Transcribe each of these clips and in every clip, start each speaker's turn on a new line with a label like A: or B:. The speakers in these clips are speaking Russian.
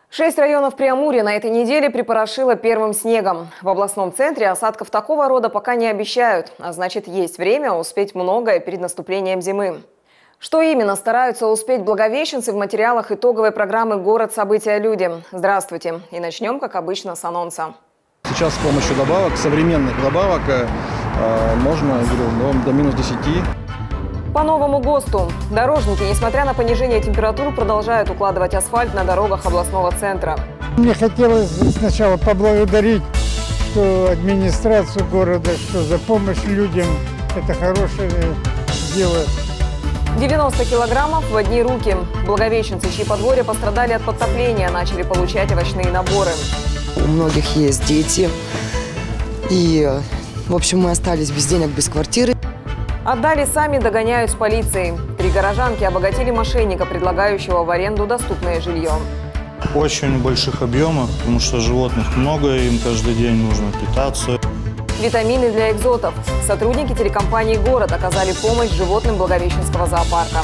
A: 6 районов Преамурья на этой неделе припорошило первым снегом. В областном центре осадков такого рода пока не обещают, а значит, есть время успеть многое перед наступлением зимы. Что именно стараются успеть благовещенцы в материалах итоговой программы «Город. События. Люди». Здравствуйте. И начнем, как обычно, с анонса.
B: Сейчас с помощью добавок, современных добавок, можно до минус 10.
A: По новому ГОСТу. Дорожники, несмотря на понижение температур, продолжают укладывать асфальт на дорогах областного центра.
C: Мне хотелось сначала поблагодарить администрацию города, что за помощь людям. Это хорошее дело.
A: 90 килограммов в одни руки. Благовещенцы, чьи подворья пострадали от подтопления, начали получать овощные наборы.
D: У многих есть дети. И, в общем, мы остались без денег, без квартиры.
A: Отдали сами, догоняют с полицией. 3 горожанки обогатили мошенника, предлагающего в аренду доступное жилье.
E: Очень больших объемов, потому что животных много, им каждый день нужно питаться.
A: Витамины для экзотов. Сотрудники телекомпании «Город» оказали помощь животным Благовещенского зоопарка.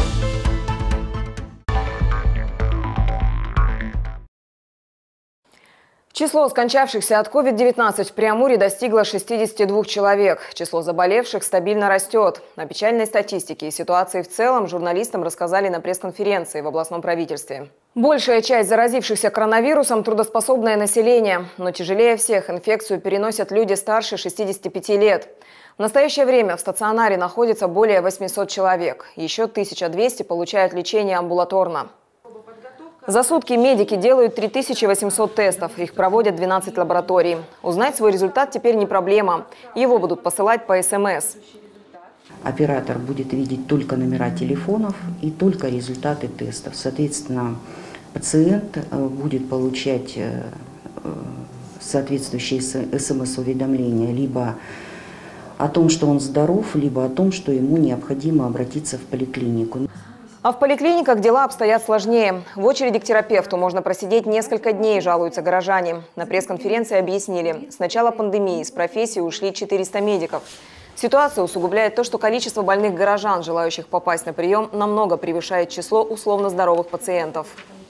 A: Число скончавшихся от COVID-19 в Преамурье достигло 62 человек. Число заболевших стабильно растет. О печальной статистике и ситуации в целом журналистам рассказали на пресс-конференции в областном правительстве. Большая часть заразившихся коронавирусом – трудоспособное население. Но тяжелее всех инфекцию переносят люди старше 65 лет. В настоящее время в стационаре находится более 800 человек. Еще 1200 получают лечение амбулаторно. За сутки медики делают 3800 тестов. Их проводят 12 лабораторий. Узнать свой результат теперь не проблема. Его будут посылать по СМС.
F: Оператор будет видеть только номера телефонов и только результаты тестов. Соответственно, пациент будет получать соответствующие СМС-уведомления либо о том, что он здоров, либо о том, что ему необходимо обратиться в поликлинику.
A: А в поликлиниках дела обстоят сложнее. В очереди к терапевту можно просидеть несколько дней, жалуются горожане. На пресс-конференции объяснили, с начала пандемии с профессии ушли 400 медиков. Ситуацию усугубляет то, что количество больных горожан, желающих попасть на прием, намного превышает число условно здоровых пациентов.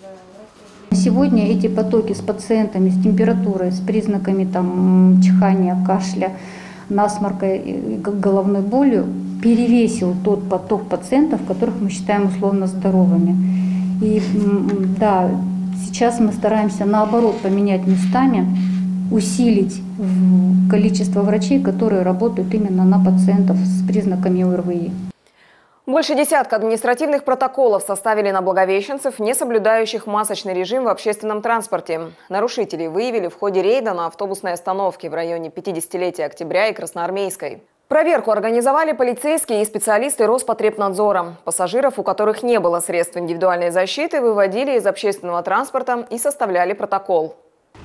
G: Сегодня эти потоки с пациентами с температурой, с признаками чихания, кашля, насморка и головной болью перевесил тот поток пациентов, которых мы считаем условно здоровыми. И да, сейчас мы стараемся наоборот поменять местами, усилить количество врачей, которые работают именно на пациентов с признаками ОРВИ.
A: Больше десятка административных протоколов составили на благовещенцев, не соблюдающих масочный режим в общественном транспорте. Нарушителей выявили в ходе рейда на автобусной остановке в районе 50-летия Октября и Красноармейской. Проверку организовали полицейские и специалисты Роспотребнадзора. Пассажиров, у которых не было средств индивидуальной защиты, выводили из общественного транспорта и составляли протокол.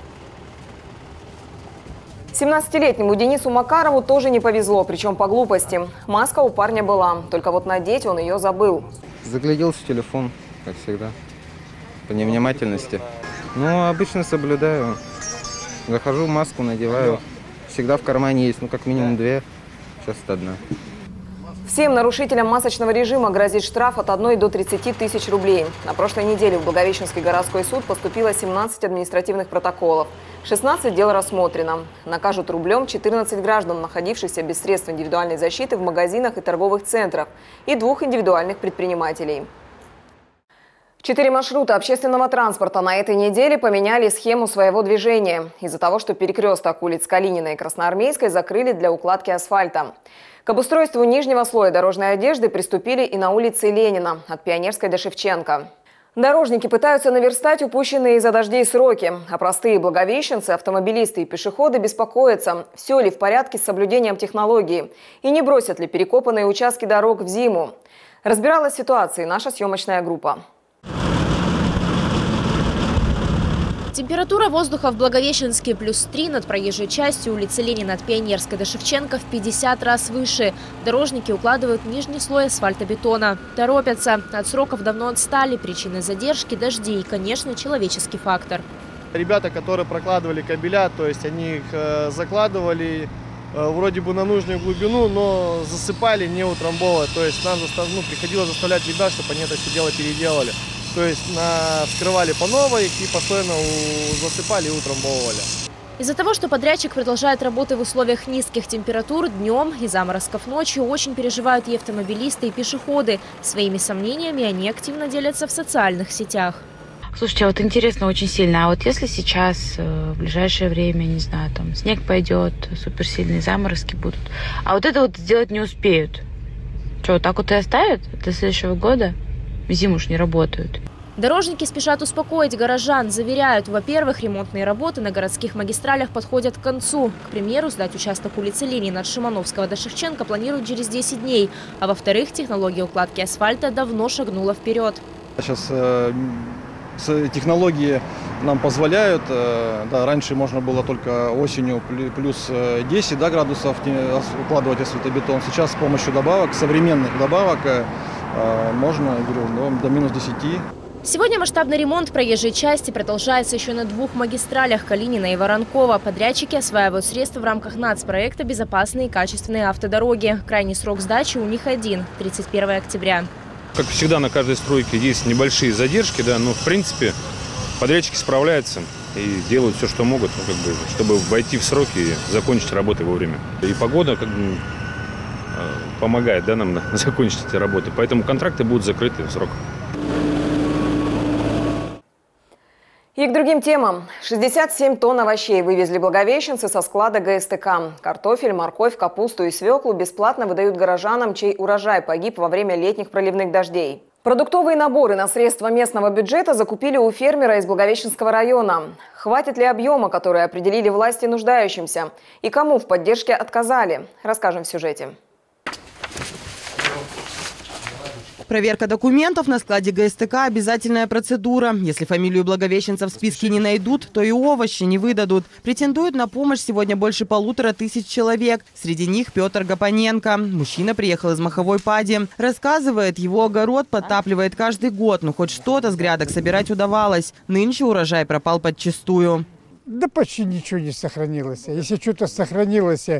A: 17-летнему Денису Макарову тоже не повезло, причем по глупости. Маска у парня была, только вот надеть он ее забыл.
H: Загляделся в телефон, как всегда, по невнимательности. Ну, обычно соблюдаю. Захожу, маску надеваю. Всегда в кармане есть, как минимум 2, сейчас одна.
A: Всем нарушителям масочного режима грозит штраф от 1 до 30 тысяч рублей. На прошлой неделе в Благовещенский городской суд поступило 17 административных протоколов. 16 дел рассмотрено. Накажут рублем 14 граждан, находившихся без средств индивидуальной защиты в магазинах и торговых центрах, и 2 индивидуальных предпринимателей. 4 маршрута общественного транспорта на этой неделе поменяли схему своего движения из-за того, что перекресток улиц Калинина и Красноармейской закрыли для укладки асфальта. К обустройству нижнего слоя дорожной одежды приступили и на улице Ленина, от Пионерской до Шевченко. Дорожники пытаются наверстать упущенные из-за дождей сроки, а простые благовещенцы, автомобилисты и пешеходы беспокоятся, все ли в порядке с соблюдением технологии и не бросят ли перекопанные участки дорог в зиму. Разбиралась в ситуации наша съемочная группа.
I: Температура воздуха в Благовещенске +3, над проезжей частью улицы Ленина от Пионерской до Шевченко в 50 раз выше. Дорожники укладывают нижний слой асфальтобетона. Торопятся. От сроков давно отстали. Причины задержки – дожди и, конечно, человеческий фактор.
J: Ребята, которые прокладывали кабеля, то есть они их закладывали вроде бы на нужную глубину, но засыпали не утрамбовывая. То есть нам приходилось заставлять ребят, чтобы они это все дело переделали. То есть вскрывали по новой и постоянно засыпали и утрамбовывали.
I: Из-за того, что подрядчик продолжает работы в условиях низких температур днем и заморозков ночью, очень переживают и автомобилисты, и пешеходы. Своими сомнениями они активно делятся в социальных сетях.
K: Слушайте, а вот интересно очень сильно, а вот если сейчас, в ближайшее время, не знаю, там снег пойдет, суперсильные заморозки будут, а вот это вот сделать не успеют, что, вот так вот и оставят до следующего года? Зиму уж не работают.
I: Дорожники спешат успокоить горожан. Заверяют, во-первых, ремонтные работы на городских магистралях подходят к концу. К примеру, сдать участок улицы Ленина от Шимановского до Шевченко планируют через 10 дней. А во-вторых, технология укладки асфальта давно шагнула вперед.
B: Сейчас технологии нам позволяют, да, раньше можно было только осенью плюс 10 градусов укладывать асфальтобетон. Сейчас с помощью добавок, современных добавок, можно, я говорю, до минус 10.
I: Сегодня масштабный ремонт проезжей части продолжается еще на 2 магистралях – Калинина и Воронкова. Подрядчики осваивают средства в рамках нацпроекта «Безопасные и качественные автодороги». Крайний срок сдачи у них один – 31 октября.
L: Как всегда, на каждой стройке есть небольшие задержки, да, но в принципе подрядчики справляются и делают все, что могут, чтобы войти в сроки и закончить работы вовремя. И погода помогает, да, нам закончить эти работы, поэтому контракты будут закрыты в срок.
A: И к другим темам. 67 тонн овощей вывезли благовещенцы со склада ГСТК. Картофель, морковь, капусту и свеклу бесплатно выдают горожанам, чей урожай погиб во время летних проливных дождей. Продуктовые наборы на средства местного бюджета закупили у фермера из Благовещенского района. Хватит ли объема, который определили власти нуждающимся? И кому в поддержке отказали? Расскажем в сюжете.
M: Проверка документов на складе ГСТК – обязательная процедура. Если фамилию благовещенцев в списке не найдут, то и овощи не выдадут. Претендуют на помощь сегодня больше 1500 человек. Среди них Петр Гапоненко. Мужчина приехал из Маховой Пади. Рассказывает, его огород подтапливает каждый год, но хоть что-то с грядок собирать удавалось. Нынче урожай пропал подчистую.
C: Да почти ничего не сохранилось. Если что-то сохранилось,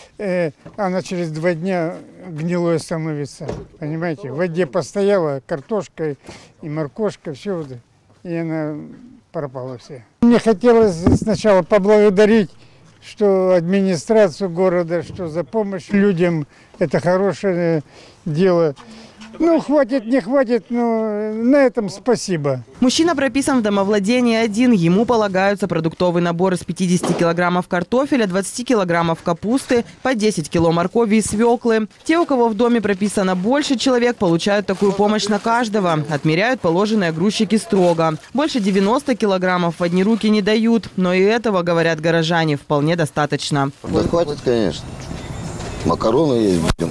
C: она через 2 дня гнилое становится. Понимаете, в воде постояла картошка и моркошка, все, и она пропала вся. Мне хотелось сначала поблагодарить, что администрацию города, что за помощь людям, это хорошее дело. Ну, хватит, не хватит, но на этом спасибо.
M: Мужчина прописан в домовладении один. Ему полагаются продуктовый набор из 50 килограммов картофеля, 20 килограммов капусты, по 10 кило моркови и свеклы. Те, у кого в доме прописано больше человек, получают такую помощь на каждого. Отмеряют положенные грузчики строго. Больше 90 килограммов в одни руки не дают. Но и этого, говорят горожане, вполне достаточно.
N: Да хватит, конечно. Макароны есть будем.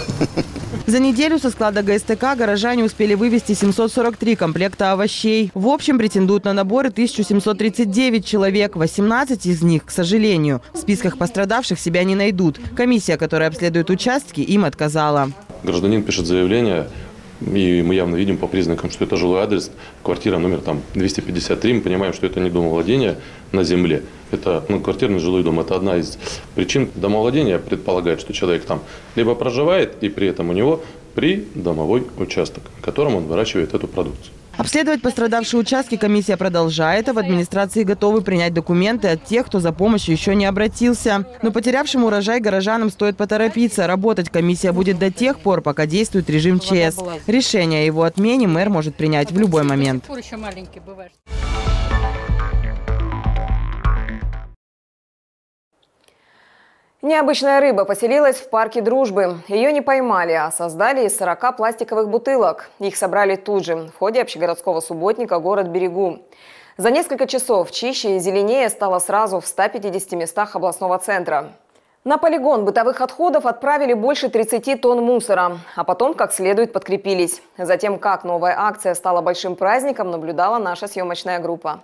M: За неделю со склада ГСТК горожане успели вывезти 743 комплекта овощей. В общем, претендуют на наборы 1739 человек. 18 из них, к сожалению, в списках пострадавших себя не найдут. Комиссия, которая обследует участки, им отказала.
O: Гражданин пишет заявление, и мы явно видим по признакам, что это жилой адрес, квартира номер 253. Мы понимаем, что это не домовладение на земле. Это квартирный жилой дом. Это одна из причин. Домовладения предполагает, что человек там либо проживает, и при этом у него придомовой участок, в котором он выращивает эту продукцию.
M: Обследовать пострадавшие участки комиссия продолжает, а в администрации готовы принять документы от тех, кто за помощью еще не обратился. Но потерявшим урожай горожанам стоит поторопиться. Работать комиссия будет до тех пор, пока действует режим ЧС. Решение о его отмене мэр может принять в любой момент.
A: Необычная рыба поселилась в парке Дружбы. Ее не поймали, а создали из 40 пластиковых бутылок. Их собрали тут же, в ходе общегородского субботника «Город Берегу». За несколько часов чище и зеленее стало сразу в 150 местах областного центра. На полигон бытовых отходов отправили больше 30 тонн мусора, а потом как следует подкрепились. Затем, как новая акция стала большим праздником, наблюдала наша съемочная группа.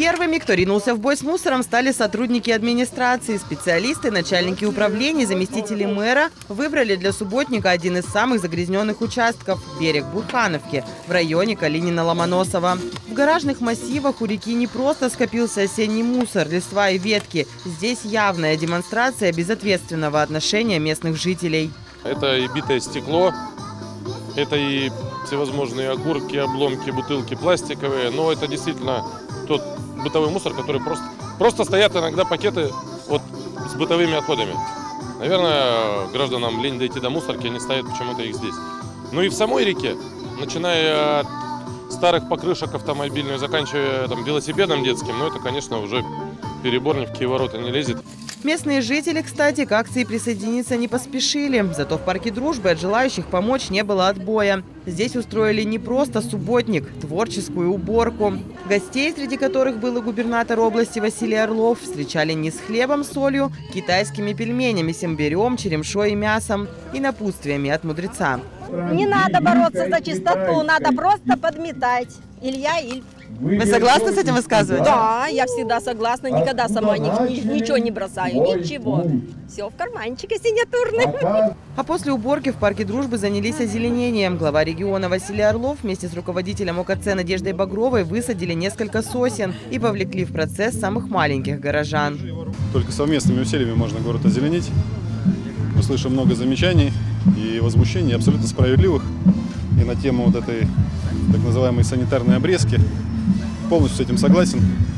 M: Первыми, кто ринулся в бой с мусором, стали сотрудники администрации. Специалисты, начальники управлений, заместители мэра выбрали для субботника один из самых загрязненных участков – берег Бурхановки в районе Калинина-Ломоносова. В гаражных массивах у реки не просто скопился осенний мусор, листва и ветки. Здесь явная демонстрация безответственного отношения местных жителей.
O: Это и битое стекло, это и всевозможные окурки, обломки, бутылки пластиковые. Но это действительно тот бытовой мусор, который просто стоят иногда пакеты вот с бытовыми отходами. Наверное, гражданам лень дойти до мусорки, они ставят почему-то их здесь. Ну и в самой реке, начиная от старых покрышек автомобильных, заканчивая велосипедом детским, но это, конечно, уже перебор, ни в какие ворота не лезет.
M: Местные жители, кстати, к акции присоединиться не поспешили. Зато в парке Дружбы от желающих помочь не было отбоя. Здесь устроили не просто субботник, творческую уборку. Гостей, среди которых был и губернатор области Василий Орлов, встречали не с хлебом, солью, китайскими пельменями с имбирем, черемшой и мясом и напутствиями от мудреца.
P: Не надо бороться за чистоту, надо просто подметать. Илья Ильф.
M: Вы согласны с этим высказыванием?
P: Да, я всегда согласна, никогда сама ничего не бросаю, ничего. Все в карманчике синятурный.
M: А после уборки в парке Дружбы занялись озеленением. Глава региона Василий Орлов вместе с руководителем ОКЦ Надеждой Багровой высадили несколько сосен и вовлекли в процесс самых маленьких горожан.
Q: Только совместными усилиями можно город озеленить. Мы слышим много замечаний и возмущений, абсолютно справедливых, и на тему вот этой так называемой санитарной обрезки. Полностью с этим согласен.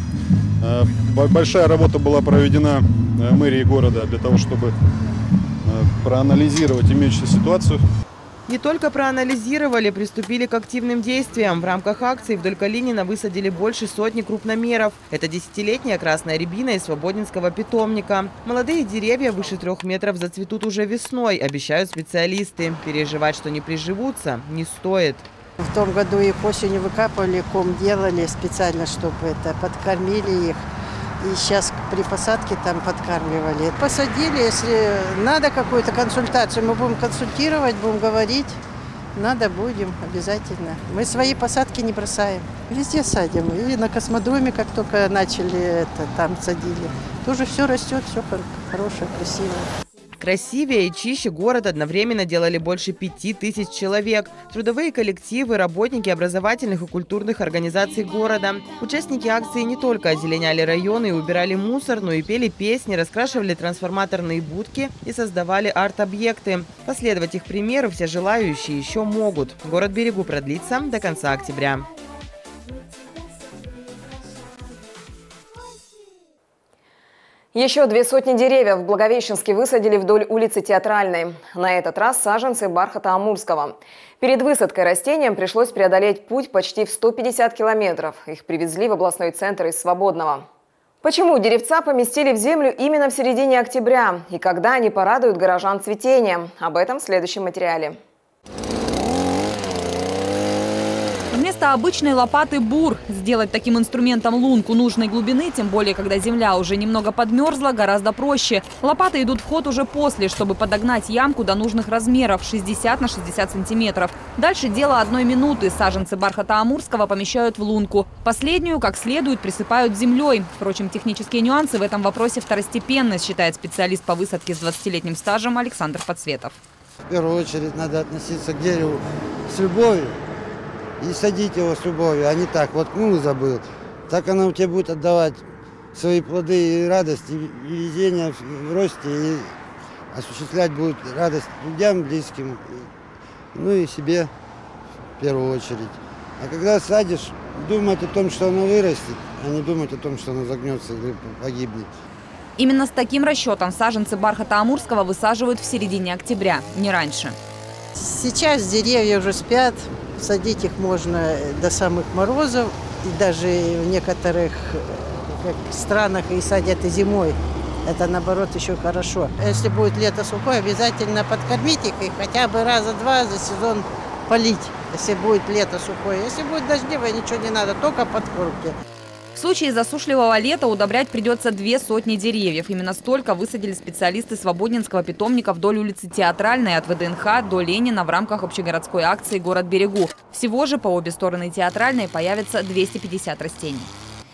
Q: Большая работа была проведена мэрией города для того, чтобы проанализировать имеющуюся ситуацию.
M: Не только проанализировали, приступили к активным действиям. В рамках акции вдоль Калинина высадили больше сотни крупномеров. Это десятилетняя красная рябина из свободинского питомника. Молодые деревья выше 3 метров зацветут уже весной, обещают специалисты. Переживать, что не приживутся, не стоит.
R: В том году их осенью выкапывали, ком делали специально, чтобы подкормили их. И сейчас при посадке там подкармливали. Посадили, если надо какую-то консультацию, мы будем консультировать, будем говорить. Надо будем, обязательно. Мы свои посадки не бросаем. Везде садим. И на космодроме, как только начали там садили. Тоже все растет, все хорошее, красивое.
M: Красивее и чище город одновременно делали больше 5000 человек. Трудовые коллективы, работники образовательных и культурных организаций города. Участники акции не только озеленяли районы и убирали мусор, но и пели песни, раскрашивали трансформаторные будки и создавали арт-объекты. Последовать их примеру все желающие еще могут. Город Берегу продлится до конца октября.
A: Еще 200 деревьев в Благовещенске высадили вдоль улицы Театральной. На этот раз саженцы бархата амурского. Перед высадкой растениям пришлось преодолеть путь почти в 150 километров. Их привезли в областной центр из Свободного. Почему деревца поместили в землю именно в середине октября? И когда они порадуют горожан цветением? Об этом в следующем материале.
S: Вместо обычной лопаты бур. Сделать таким инструментом лунку нужной глубины, тем более, когда земля уже немного подмерзла, гораздо проще. Лопаты идут в ход уже после, чтобы подогнать ямку до нужных размеров – 60 на 60 сантиметров. Дальше дело 1 минуты. Саженцы бархата амурского помещают в лунку. Последнюю, как следует, присыпают землей. Впрочем, технические нюансы в этом вопросе второстепенны, считает специалист по высадке с 20-летним стажем Александр Подсветов.
T: В первую очередь надо относиться к дереву с любовью. И садить его с любовью, а не так, воткнул и забыл. Так оно у тебя будет отдавать свои плоды и радость, и везение в росте, и осуществлять будет радость людям, близким, ну и себе в первую очередь. А когда садишь, думать о том, что оно вырастет, а не думать о том, что оно загнется или погибнет.
S: Именно с таким расчетом саженцы бархата амурского высаживают в середине октября, не раньше.
R: Сейчас деревья уже спят. Садить их можно до самых морозов, и даже в некоторых странах и садят и зимой. Это, наоборот, еще хорошо. Если будет лето сухое, обязательно подкормить их и хотя бы раза 2 за сезон полить, если будет лето сухое. Если будет дождливое, ничего не надо, только подкормки.
S: В случае засушливого лета удобрять придется 200 деревьев. Именно столько высадили специалисты Свободинского питомника вдоль улицы Театральной от ВДНХ до Ленина в рамках общегородской акции «Город Берегу». Всего же по обе стороны Театральной появится 250 растений.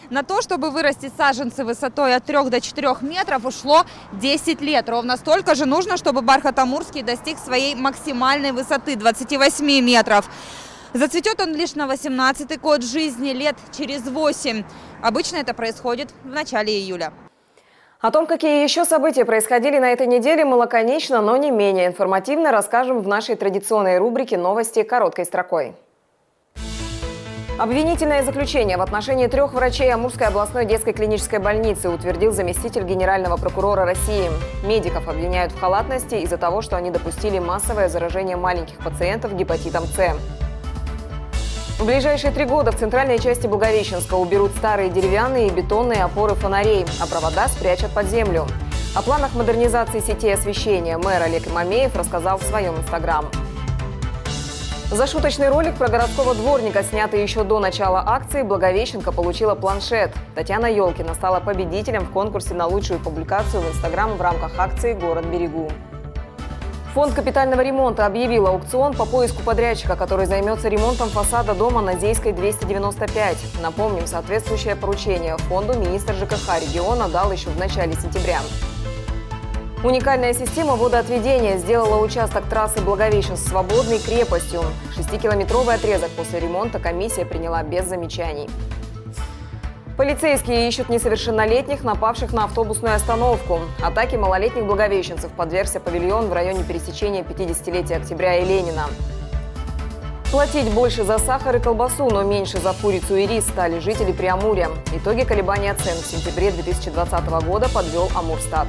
S: На то, чтобы вырастить саженцы высотой от 3 до 4 метров, ушло 10 лет. Ровно столько же нужно, чтобы бархат амурский достиг своей максимальной высоты 28 метров. Зацветет он лишь на 18-й год жизни, лет через 8. Обычно это происходит в начале июля.
A: О том, какие еще события происходили на этой неделе, мы лаконично, но не менее информативно расскажем в нашей традиционной рубрике «Новости короткой строкой». Обвинительное заключение в отношении 3 врачей Амурской областной детской клинической больницы утвердил заместитель генерального прокурора России. Медиков обвиняют в халатности из-за того, что они допустили массовое заражение маленьких пациентов гепатитом С. В ближайшие 3 года в центральной части Благовещенска уберут старые деревянные и бетонные опоры фонарей, а провода спрячут под землю. О планах модернизации сетей освещения мэр Олег Имамеев рассказал в своем инстаграм. За шуточный ролик про городского дворника, снятый еще до начала акции, Благовещенка получила планшет. Татьяна Ёлкина стала победителем в конкурсе на лучшую публикацию в инстаграм в рамках акции «Город берегу». Фонд капитального ремонта объявил аукцион по поиску подрядчика, который займется ремонтом фасада дома на Зейской 295. Напомним, соответствующее поручение фонду министр ЖКХ региона дал еще в начале сентября. Уникальная система водоотведения сделала участок трассы Благовещенск свободной крепостью. 6-километровый отрезок после ремонта комиссия приняла без замечаний. Полицейские ищут несовершеннолетних, напавших на автобусную остановку. Атаке малолетних благовещенцев подвергся павильон в районе пересечения 50-летия Октября и Ленина. Платить больше за сахар и колбасу, но меньше за курицу и рис стали жители Преамурья. Итоги колебания цен в сентябре 2020 года подвел Амурстат.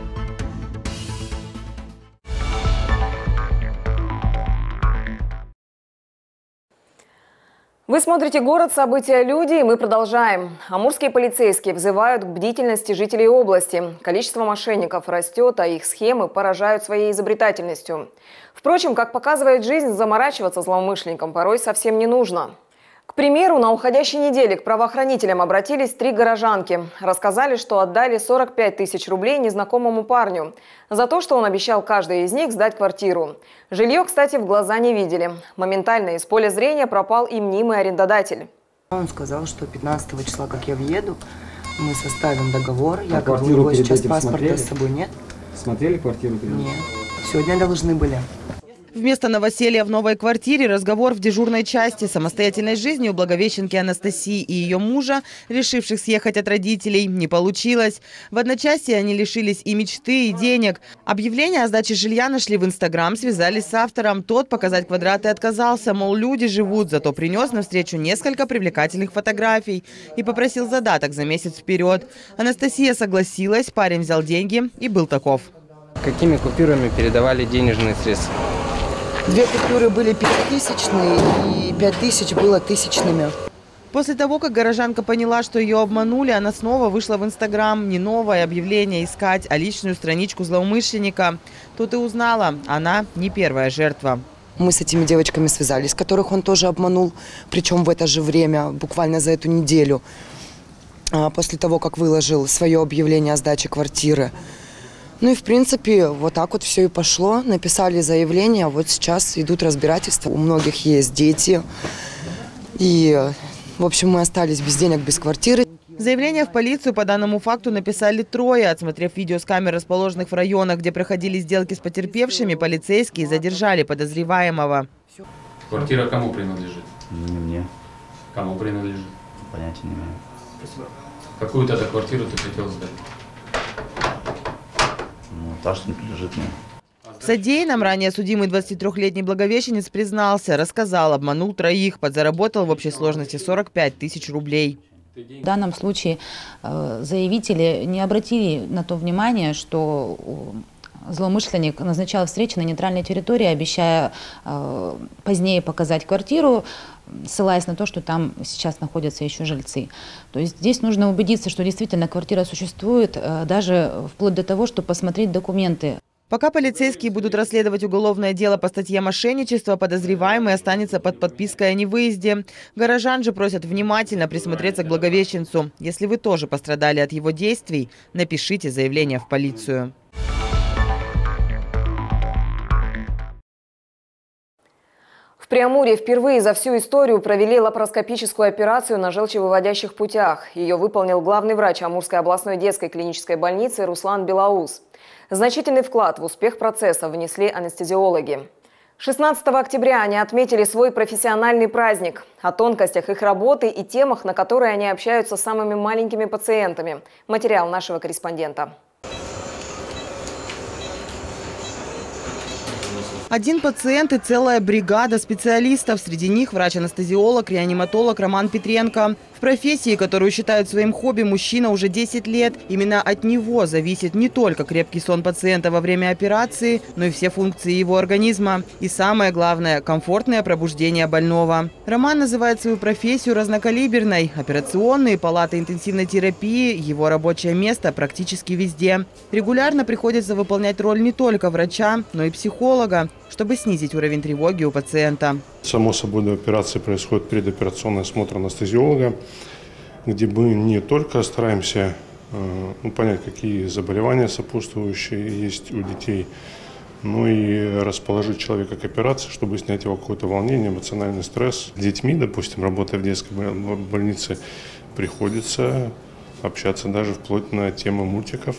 A: Вы смотрите «Город. События. Люди», и мы продолжаем. Амурские полицейские взывают к бдительности жителей области. Количество мошенников растет, а их схемы поражают своей изобретательностью. Впрочем, как показывает жизнь, заморачиваться злоумышленникам порой совсем не нужно. К примеру, на уходящей неделе к правоохранителям обратились 3 горожанки. Рассказали, что отдали 45 тысяч рублей незнакомому парню за то, что он обещал каждой из них сдать квартиру. Жилье, кстати, в глаза не видели. Моментально из поля зрения пропал и мнимый арендодатель.
D: Он сказал, что 15 числа, как я въеду, мы составим договор. Я говорю, у него сейчас паспорта с собой нет.
U: Смотрели квартиру?
D: Нет. Сегодня должны были.
M: Вместо новоселья в новой квартире разговор в дежурной части. Самостоятельной жизни у благовещенки Анастасии и ее мужа, решивших съехать от родителей, не получилось. В одночасье они лишились и мечты, и денег. Объявление о сдаче жилья нашли в инстаграм, связались с автором. Тот показать квадраты отказался, мол, люди живут, зато принес навстречу несколько привлекательных фотографий и попросил задаток за месяц вперед. Анастасия согласилась, парень взял деньги и был таков.
U: Какими купюрами передавали денежные средства?
D: 2 купюры были 5000-е и 5000 было тысячными.
M: После того, как горожанка поняла, что ее обманули, она снова вышла в инстаграм. Не новое объявление искать, а личную страничку злоумышленника. Тут и узнала, она не первая жертва.
D: Мы с этими девочками связались, которых он тоже обманул, причем в это же время, буквально за эту неделю, после того, как выложил свое объявление о сдаче квартиры. Ну и в принципе вот так вот все и пошло. Написали заявление, вот сейчас идут разбирательства. У многих есть дети. И, в общем, мы остались без денег, без квартиры.
M: Заявление в полицию по данному факту написали 3. Отсмотрев видео с камер, расположенных в районах, где проходили сделки с потерпевшими, полицейские задержали подозреваемого.
V: Квартира кому принадлежит?
U: Не мне.
V: Кому принадлежит?
U: Понятия не имею.
V: Какую тогда квартиру ты хотел сдать?
U: Та, что принадлежит мне.
M: В содеянном ранее судимый 23-летний благовещенец признался, рассказал, обманул 3, подзаработал в общей сложности 45 тысяч рублей.
W: В данном случае заявители не обратили на то внимание, что злоумышленник назначал встречи на нейтральной территории, обещая позднее показать квартиру, ссылаясь на то, что там сейчас находятся еще жильцы. То есть здесь нужно убедиться, что действительно квартира существует, даже вплоть до того, чтобы посмотреть документы.
M: Пока полицейские будут расследовать уголовное дело по статье мошенничества, подозреваемый останется под подпиской о невыезде. Горожан же просят внимательно присмотреться к благовещенцу. Если вы тоже пострадали от его действий, напишите заявление в полицию.
A: В Преамурье впервые за всю историю провели лапароскопическую операцию на желчевыводящих путях. Ее выполнил главный врач Амурской областной детской клинической больницы Руслан Белоус. Значительный вклад в успех процесса внесли анестезиологи. 16 октября они отметили свой профессиональный праздник. О тонкостях их работы и темах, на которые они общаются с самыми маленькими пациентами. Материал нашего корреспондента.
M: Один пациент и целая бригада специалистов. Среди них врач-анестезиолог, реаниматолог Роман Петренко. В профессии, которую считают своим хобби, мужчина уже 10 лет. Именно от него зависит не только крепкий сон пациента во время операции, но и все функции его организма. И самое главное – комфортное пробуждение больного. Роман называет свою профессию разнокалиберной. Операционные, палаты интенсивной терапии, его рабочее место практически везде. Регулярно приходится выполнять роль не только врача, но и психолога, чтобы снизить уровень тревоги у пациента.
E: Само собой, до операции происходит предоперационный осмотр анестезиолога, где мы не только стараемся понять, какие заболевания сопутствующие есть у детей, но и расположить человека к операции, чтобы снять его какое-то волнение, эмоциональный стресс. С детьми, допустим, работая в детской больнице, приходится общаться даже вплоть на темы мультиков,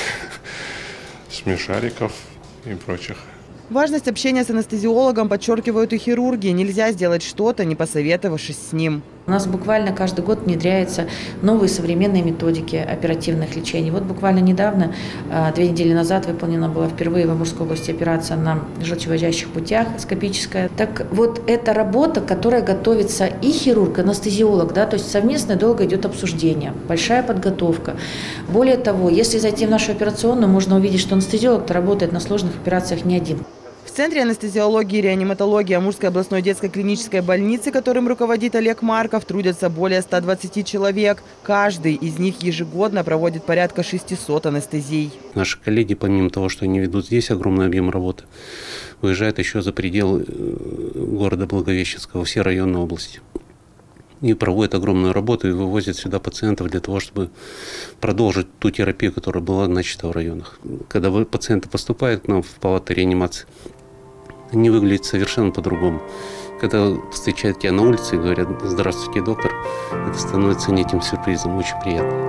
E: смешариков и прочих.
M: Важность общения с анестезиологом подчеркивают и хирурги. Нельзя сделать что-то, не посоветовавшись с ним.
W: У нас буквально каждый год внедряются новые современные методики оперативных лечений. Вот буквально недавно, 2 недели назад, выполнена была впервые в Амурской области операция на желчевыводящих путях, скопическая. Так вот, это работа, которая готовится и хирург, и анестезиолог, да, то есть совместно долго идет обсуждение, большая подготовка. Более того, если зайти в нашу операционную, можно увидеть, что анестезиолог-то работает на сложных операциях не один.
M: В Центре анестезиологии и реаниматологии Амурской областной детской клинической больницы, которым руководит Олег Марков, трудятся более 120 человек. Каждый из них ежегодно проводит порядка 600 анестезий.
F: Наши коллеги, помимо того, что они ведут здесь огромный объем работы, выезжают еще за пределы города Благовещенского, все районы области. И проводят огромную работу и вывозят сюда пациентов для того, чтобы продолжить ту терапию, которая была начата в районах. Когда пациенты поступают к нам в палаты реанимации, они выглядят совершенно по-другому. Когда встречают тебя на улице и говорят «Здравствуйте, доктор», это становится неким сюрпризом, очень приятно.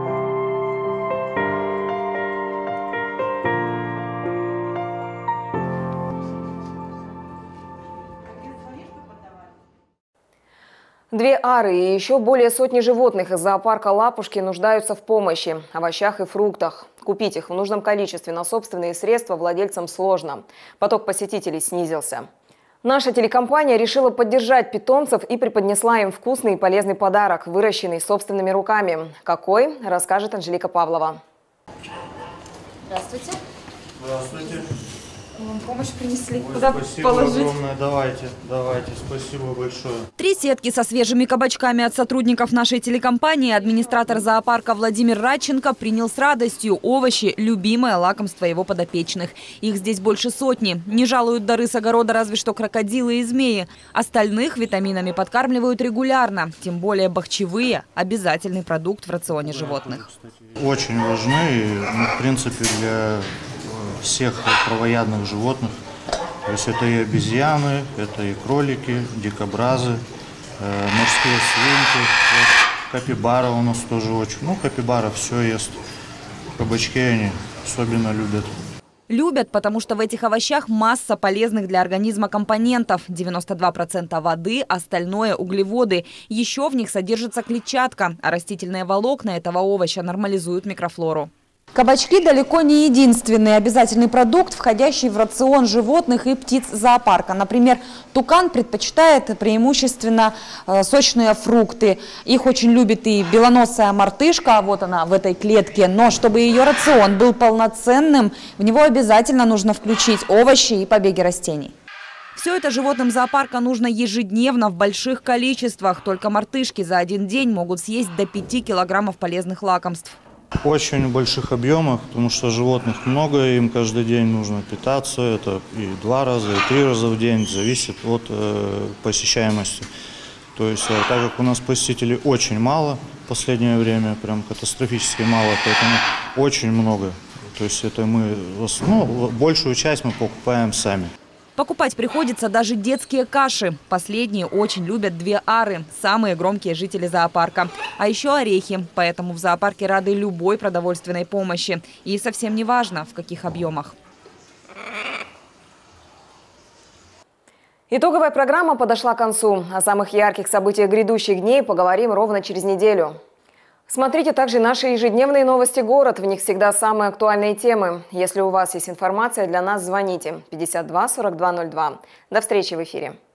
A: Две ары и еще более сотни животных из зоопарка Лапушки нуждаются в помощи, овощах и фруктах. Купить их в нужном количестве на собственные средства владельцам сложно. Поток посетителей снизился. Наша телекомпания решила поддержать питомцев и преподнесла им вкусный и полезный подарок, выращенный собственными руками. Какой, расскажет Анжелика Павлова.
G: Здравствуйте.
X: Здравствуйте.
G: Вам помощь принесли.
X: Куда положить? Огромное. Давайте, спасибо большое.
S: 3 сетки со свежими кабачками от сотрудников нашей телекомпании администратор зоопарка Владимир Радченко принял с радостью. Овощи – любимое лакомство его подопечных. Их здесь больше сотни. Не жалуют дары с огорода разве что крокодилы и змеи. Остальных витаминами подкармливают регулярно. Тем более бахчевые – обязательный продукт в рационе животных.
X: Очень важны, в принципе, для всех травоядных животных. То есть это и обезьяны, это и кролики, дикобразы, морские свинки. Вот, капибара у нас тоже очень. Капибара все ест. Кабачки они особенно любят.
S: Любят, потому что в этих овощах масса полезных для организма компонентов. 92% воды, остальное – углеводы. Еще в них содержится клетчатка, а растительные волокна этого овоща нормализуют микрофлору. Кабачки далеко не единственный обязательный продукт, входящий в рацион животных и птиц зоопарка. Например, тукан предпочитает преимущественно сочные фрукты. Их очень любит и белоносая мартышка, вот она в этой клетке. Но чтобы ее рацион был полноценным, в него обязательно нужно включить овощи и побеги растений. Все это животным зоопарка нужно ежедневно в больших количествах. Только мартышки за один день могут съесть до 5 килограммов полезных лакомств.
X: Очень больших объемах, потому что животных много, им каждый день нужно питаться. Это и 2 раза, и 3 раза в день, зависит от посещаемости. То есть, так как у нас посетителей очень мало в последнее время, прям катастрофически мало, поэтому очень много. То есть это мы, большую часть мы покупаем сами.
S: Покупать приходится даже детские каши. Последние очень любят две ары, самые громкие жители зоопарка. А еще орехи, поэтому в зоопарке рады любой продовольственной помощи. И совсем не важно, в каких объемах.
A: Итоговая программа подошла к концу. О самых ярких событиях грядущих дней поговорим ровно через неделю. Смотрите также наши ежедневные новости «Город». В них всегда самые актуальные темы. Если у вас есть информация для нас, звоните 52 42 02. До встречи в эфире.